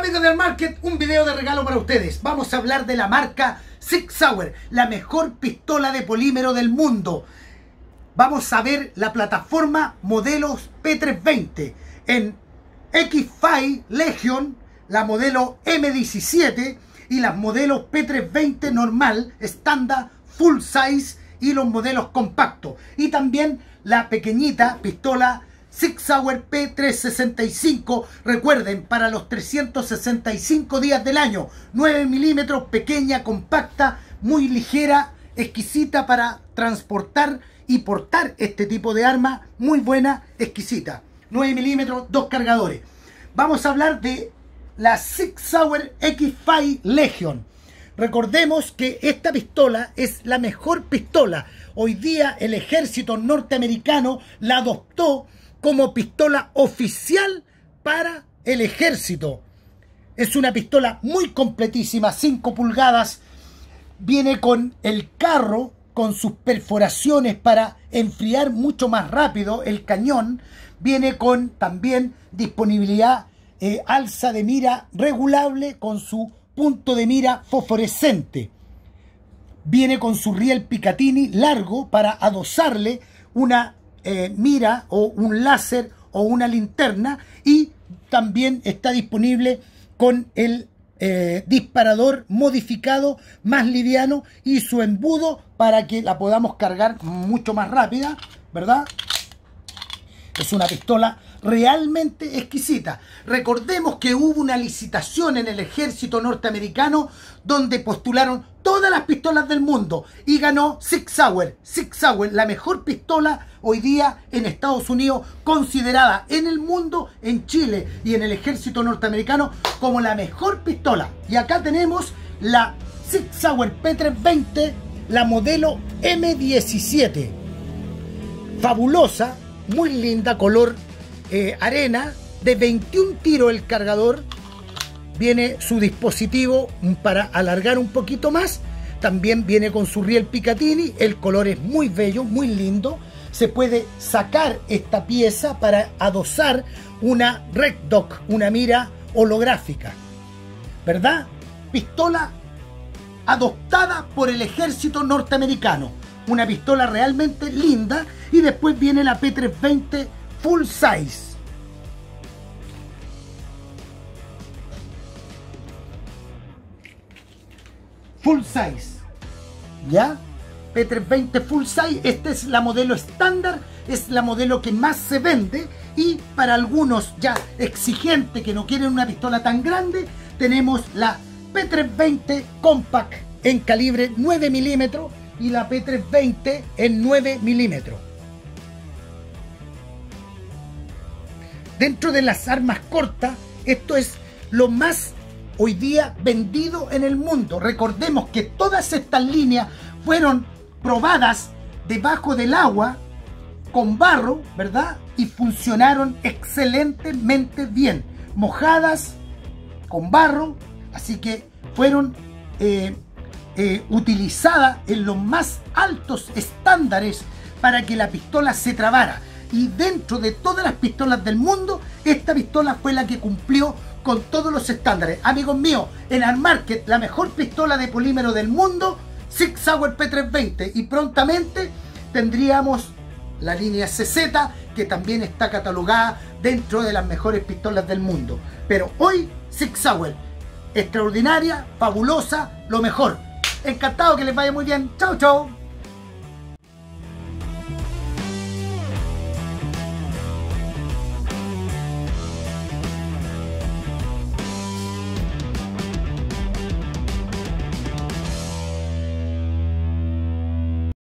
amigos de Armarket, un video de regalo para ustedes. Vamos a hablar de la marca Sig Sauer, la mejor pistola de polímero del mundo. Vamos a ver la plataforma modelos P320 en X5 Legion, la modelo M17 y las modelos P320 normal, estándar, full size y los modelos compactos. Y también la pequeñita pistola Sig Sauer P365, recuerden, para los 365 días del año, 9 milímetros, pequeña, compacta, muy ligera, exquisita para transportar y portar este tipo de arma, muy buena, exquisita. 9 milímetros, 2 cargadores. Vamos a hablar de la Sig Sauer X5 Legion. Recordemos que esta pistola es la mejor pistola. Hoy día el ejército norteamericano la adoptó como pistola oficial para el ejército. Es una pistola muy completísima, 5 pulgadas. Viene con el carro, con sus perforaciones para enfriar mucho más rápido el cañón. Viene con también disponibilidad, alza de mira regulable con su punto de mira fosforescente. Viene con su riel Picatinny largo para adosarle una mira o un láser o una linterna, y también está disponible con el disparador modificado más liviano y su embudo para que la podamos cargar mucho más rápida, ¿verdad? Es una pistola realmente exquisita. Recordemos que hubo una licitación en el ejército norteamericano donde postularon todas las pistolas del mundo y ganó Sig Sauer. Sig Sauer, la mejor pistola hoy día en Estados Unidos, considerada en el mundo, en Chile y en el ejército norteamericano como la mejor pistola. Y acá tenemos la Sig Sauer P320, la modelo M17. Fabulosa, muy linda, color arena, de 21 tiros el cargador. Viene su dispositivo para alargar un poquito más. También viene con su riel Picatinny. El color es muy bello, muy lindo. Se puede sacar esta pieza para adosar una Red Dot, una mira holográfica, ¿verdad? Pistola adoptada por el ejército norteamericano. Una pistola realmente linda. Y después viene la P320 full size. Full size, ¿ya? P320 full size. Esta es la modelo estándar, es la modelo que más se vende, y para algunos ya exigentes que no quieren una pistola tan grande, tenemos la P320 compact en calibre 9 milímetros y la P320 en 9 milímetros. Dentro de las armas cortas, esto es lo más hoy día vendido en el mundo. Recordemos que todas estas líneas fueron probadas debajo del agua con barro, ¿verdad? Y funcionaron excelentemente bien. Mojadas con barro, así que fueron utilizadas en los más altos estándares para que la pistola se trabara. Y dentro de todas las pistolas del mundo, esta pistola fue la que cumplió con todos los estándares. Amigos míos, en Armarket, la mejor pistola de polímero del mundo, Sig Sauer P320. Y prontamente tendríamos la línea CZ, que también está catalogada dentro de las mejores pistolas del mundo. Pero hoy, Sig Sauer, extraordinaria, fabulosa, lo mejor. Encantado, que les vaya muy bien. Chau, chau.